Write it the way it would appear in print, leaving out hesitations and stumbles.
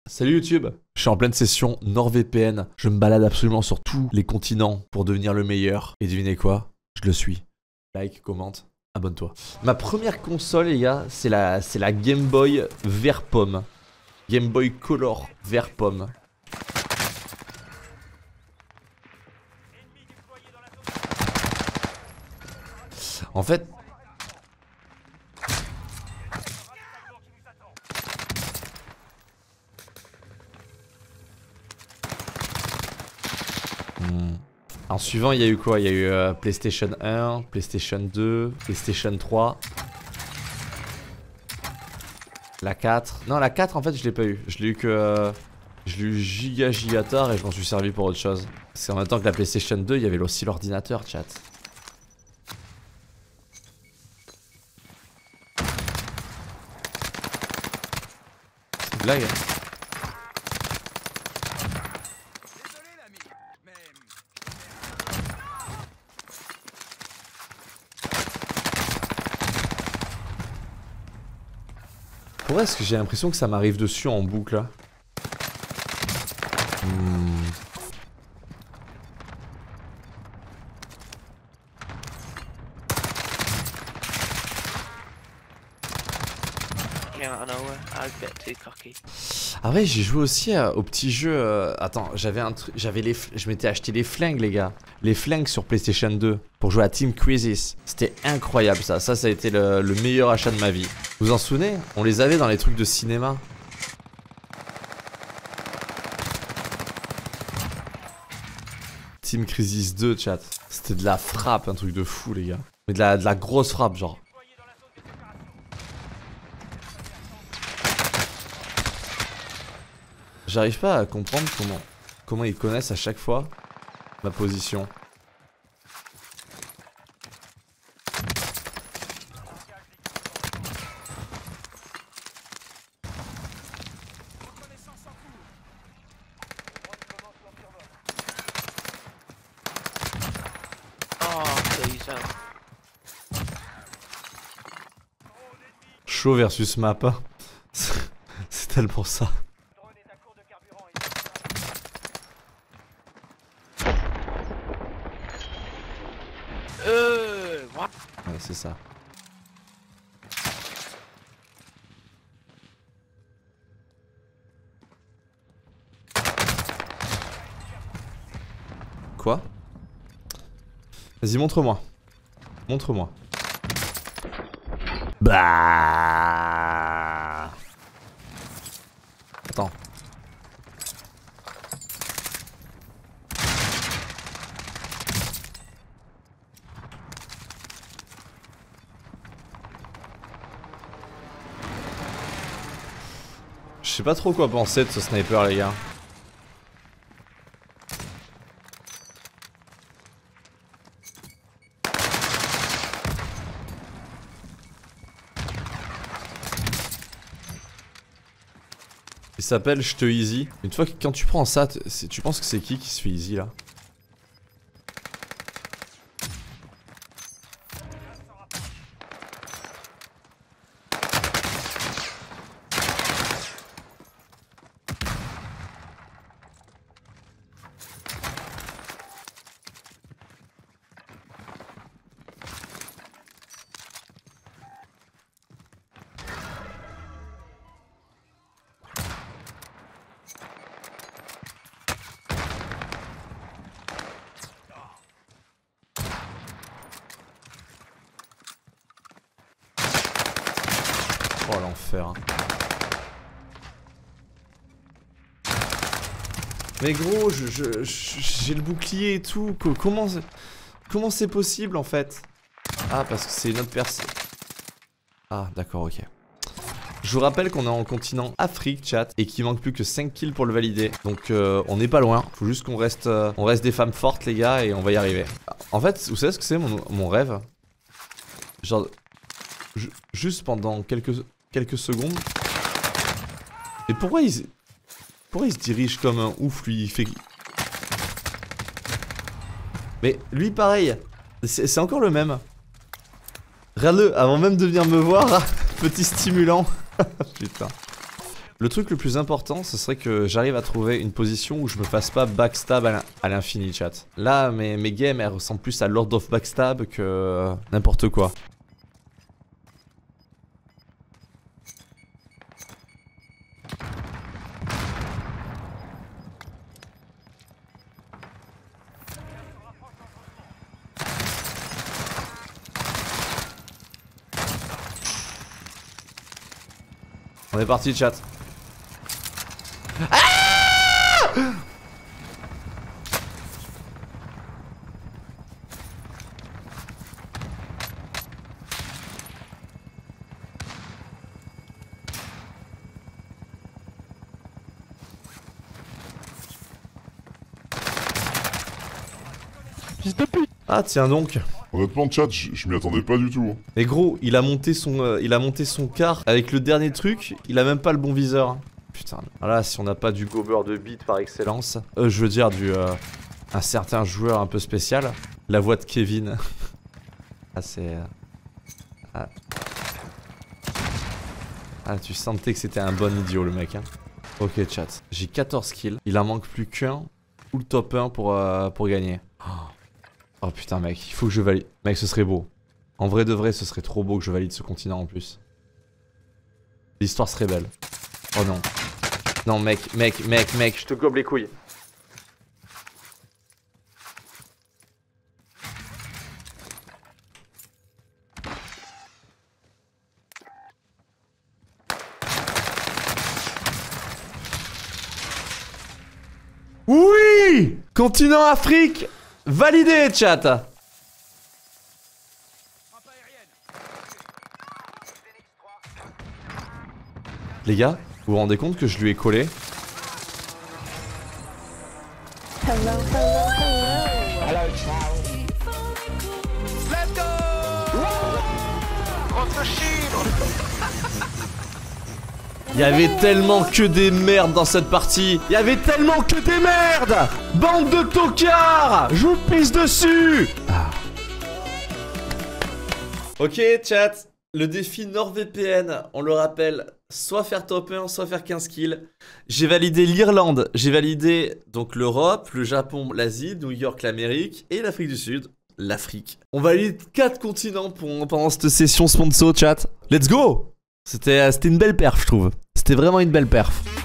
Salut YouTube, je suis en pleine session NordVPN. Je me balade absolument sur tous les continents pour devenir le meilleur. Et devinez quoi? Je le suis. Like, commente, abonne-toi. Ma première console, les gars, c'est la Game Boy vert pomme. Game Boy Color vert pomme. En fait... En suivant, il y a eu quoi? Il y a eu PlayStation 1, PlayStation 2, PlayStation 3. La 4. Non, la 4, en fait, je l'ai pas eu. Je l'ai eu que... je l'ai eu giga tard et je m'en suis servi pour autre chose. C'est en même temps que la PlayStation 2, il y avait aussi l'ordinateur, chat. C'est une blague, hein. Pourquoi est-ce que j'ai l'impression que ça m'arrive dessus en boucle là? Ah ouais, j'ai joué aussi au petit jeu. Attends, j'avais un truc, je m'étais acheté les flingues, les gars. Les flingues sur PlayStation 2 pour jouer à Team Crisis. C'était incroyable ça. Ça a été le meilleur achat de ma vie. Vous vous en souvenez? On les avait dans les trucs de cinéma. Team Crisis 2, chat. C'était de la frappe, un truc de fou, les gars. Mais de la grosse frappe, genre. J'arrive pas à comprendre comment ils connaissent à chaque fois ma position. Chaud versus map. C'est tellement ça. Ouais, c'est ça. Quoi? Vas-y, montre-moi. Montre-moi. Bah. Attends. Je sais pas trop quoi penser de ce sniper, les gars. Il s'appelle Je te easy. Une fois que quand tu prends ça, tu penses que c'est qui se fait easy là? Oh l'enfer. Mais gros, j'ai le bouclier et tout. Comment c'est possible en fait? Ah, parce que c'est une autre personne. Ah, d'accord, ok. Je vous rappelle qu'on est en continent Afrique, chat, et qu'il manque plus que 5 kills pour le valider. Donc on n'est pas loin. Faut juste qu'on reste des femmes fortes, les gars, et on va y arriver. En fait, vous savez ce que c'est mon rêve? Genre, juste pendant quelques secondes. Et pourquoi il se dirige comme un ouf, lui? Il fait... Mais lui, pareil. C'est encore le même. Regarde-le, avant même de venir me voir, petit stimulant. Putain. Le truc le plus important, ce serait que j'arrive à trouver une position où je me fasse pas backstab à l'infini, chat. Là, mes games, elles ressemblent plus à Lord of Backstab que n'importe quoi. On est parti, chat. Ah! Fils de pute. Ah tiens donc. Honnêtement, chat, je m'y attendais pas du tout. Mais gros, il a monté son car avec le dernier truc, il a même pas le bon viseur. Putain, voilà, si on n'a pas du gober de beat par excellence, je veux dire un certain joueur un peu spécial, la voix de Kevin. Ah c'est... Ah tu sentais que c'était un bon idiot le mec hein. Ok chat, j'ai 14 kills, il en manque plus qu'un, ou le top 1 pour gagner. Oh putain mec, il faut que je valide. Mec ce serait beau. En vrai de vrai ce serait trop beau que je valide ce continent en plus. L'histoire serait belle. Oh non. Non mec, je te gobe les couilles. Oui! Continent Afrique! Validé, chat! Les gars, vous vous rendez compte que je lui ai collé? Let's go. Contre Chypre. Il y avait tellement que des merdes dans cette partie. Il y avait tellement que des merdes. Bande de tocards. Je vous pisse dessus. Ah. Ok chat, le défi NordVPN, on le rappelle, soit faire top 1, soit faire 15 kills. J'ai validé l'Irlande, j'ai validé donc l'Europe, le Japon, l'Asie, New York, l'Amérique et l'Afrique du Sud. L'Afrique. On valide 4 continents pendant cette session sponsor chat. Let's go. C'était une belle perf je trouve. C'était vraiment une belle perf.